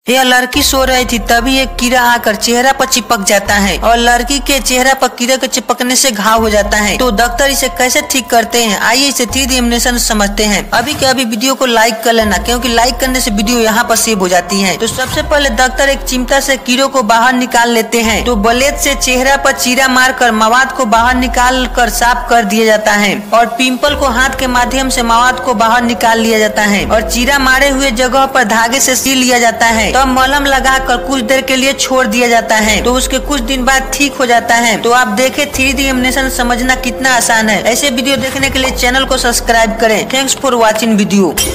यह लड़की सो रही थी, तभी एक कीड़ा आकर चेहरा पर चिपक जाता है और लड़की के चेहरा पर कीड़े के चिपकने से घाव हो जाता है। तो डॉक्टर इसे कैसे ठीक करते हैं, आइए इसे 3D एनिमेशन समझते हैं। अभी के अभी वीडियो को लाइक कर लेना, क्योंकि लाइक करने से वीडियो यहाँ पर सेव हो जाती है। तो सबसे पहले डॉक्टर एक चिमटा से कीड़ों को बाहर निकाल लेते हैं। तो ब्लेड से चेहरा पर चीरा मारकर मवाद को बाहर निकाल कर साफ कर दिया जाता है और पिम्पल को हाथ के माध्यम से मवाद को बाहर निकाल लिया जाता है और चीरा मारे हुए जगह पर धागे से सील लिया जाता है। तब मलहम लगाकर कुछ देर के लिए छोड़ दिया जाता है। तो उसके कुछ दिन बाद ठीक हो जाता है। तो आप देखें 3D एनिमेशन समझना कितना आसान है। ऐसे वीडियो देखने के लिए चैनल को सब्सक्राइब करें। Thanks for watching video.